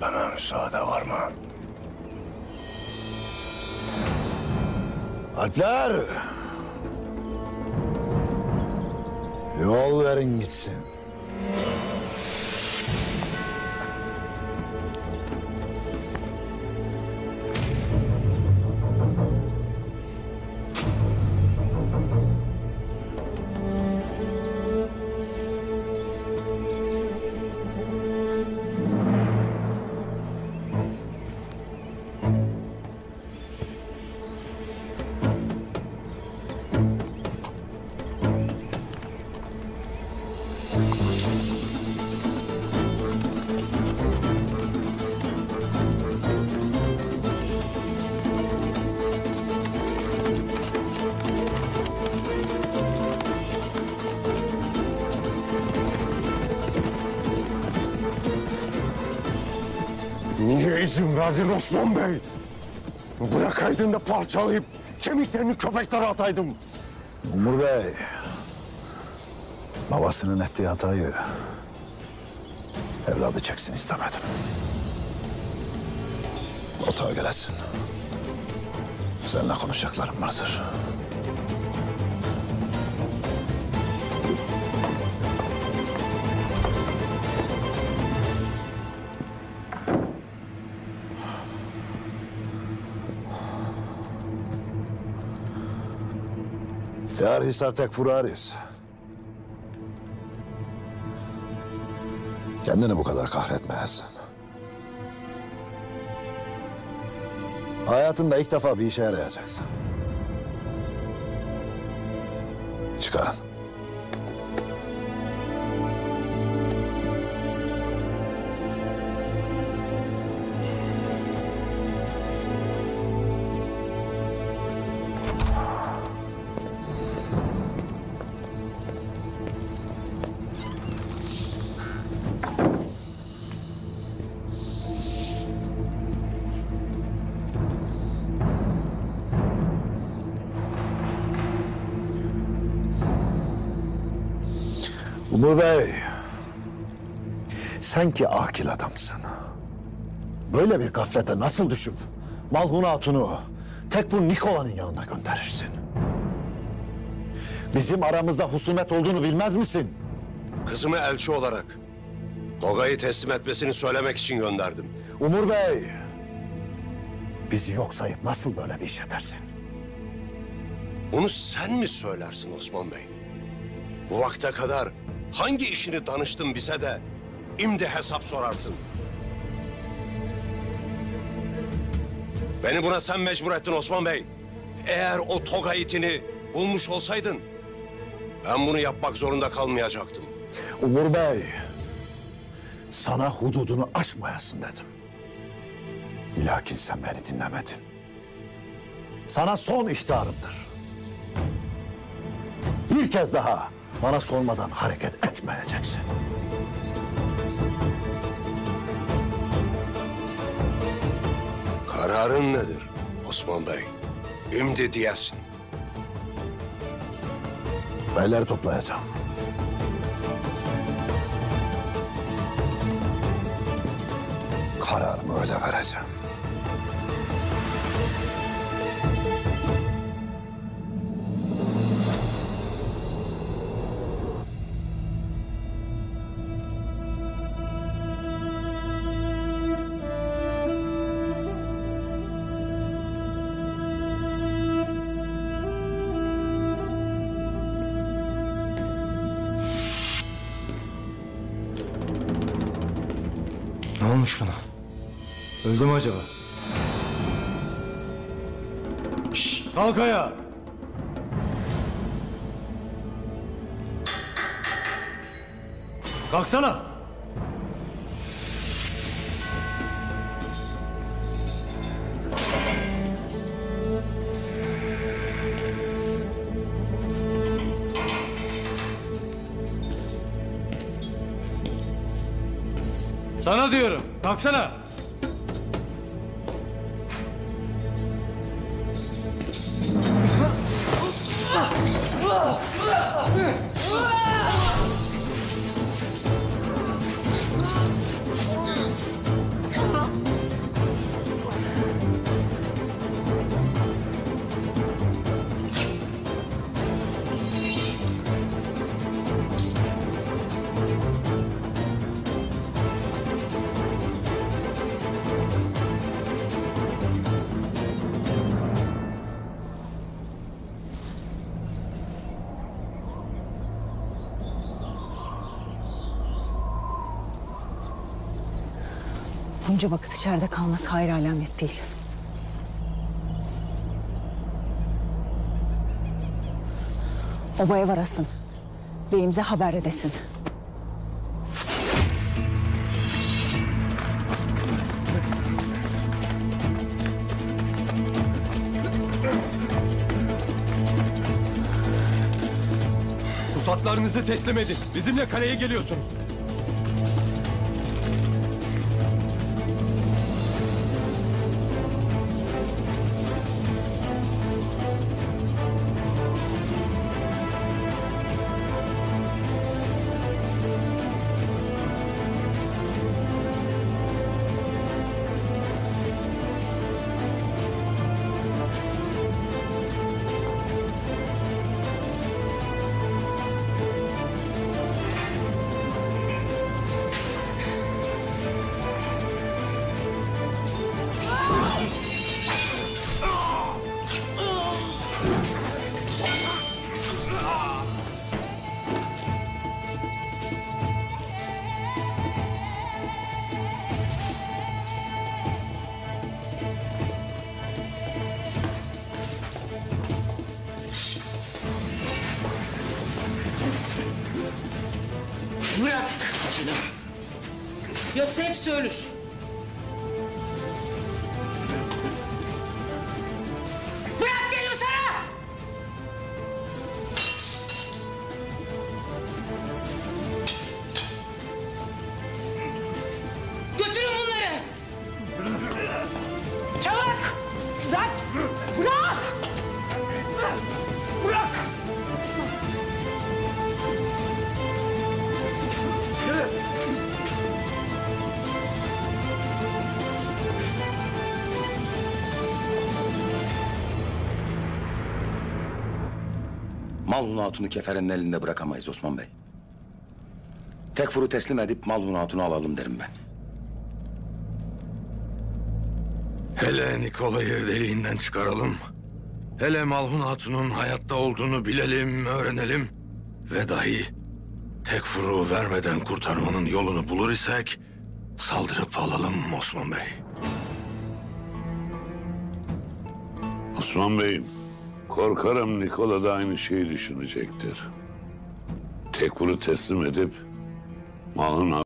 Gitmeme müsaade var mı? Alpler! Yol verin gitsin. Niye izin verdin Osman Bey? Bırakaydın da parçalayıp kemiklerini köpeklere ataydım. Umur Bey, babasının ettiği hatayı evladı çeksin istemedim. Otağa gelesin. Seninle konuşacaklarım vardır. Yar Hisar tek furaris. Kendini bu kadar kahretmeyesin. Hayatında ilk defa bir işe yarayacaksın. Çıkarın. Umur Bey, sen ki akil adamsın. Böyle bir gaflete nasıl düşüp Malhun Hatun'u Tekfur Nikola'nın yanına gönderirsin? Bizim aramızda husumet olduğunu bilmez misin? Kızımı elçi olarak Toga'yı teslim etmesini söylemek için gönderdim. Umur Bey, bizi yok sayıp nasıl böyle bir iş edersin? Bunu sen mi söylersin Osman Bey? Bu vakte kadar hangi işini danıştın bize de imdi hesap sorarsın? Beni buna sen mecbur ettin Osman Bey. Eğer o Toga itini bulmuş olsaydın ben bunu yapmak zorunda kalmayacaktım. Umur Bey, sana hududunu aşmayasın dedim. Lakin sen beni dinlemedin. Sana son ihtarımdır. Bir kez daha bana sormadan hareket etmeyeceksin. Kararın nedir Osman Bey? İmdi diyesin. Beyleri toplayacağım. Kararımı öyle vereceğim. Ne olmuş buna? Öldü mü acaba? Şşş! Kalk ayağa! Kalksana! Sana diyorum, kalksana! Bunca vakit içeride kalması hayır alamet değil. Obaya varasın. Beyimize haber edesin. Pusatlarınızı teslim edin. Bizimle kaleye geliyorsunuz. Bırak kılıcını. Yoksa hepsi ölür. Bırak dedim sana! Götürün bunları! Çabuk! Bırak! Bırak! Bırak! Malhun Hatun'u Kefere'nin elinde bırakamayız Osman Bey. Tekfur'u teslim edip Malhun Hatun'u alalım derim ben. Hele Nikolay'ı deliğinden çıkaralım. Hele Malhun Hatun'un hayatta olduğunu bilelim, öğrenelim. Ve dahi Tekfur'u vermeden kurtarmanın yolunu bulur isek saldırıp alalım Osman Bey. Osman Bey'im, korkarım Nikola da aynı şeyi düşünecektir. Tekfur'u teslim edip malın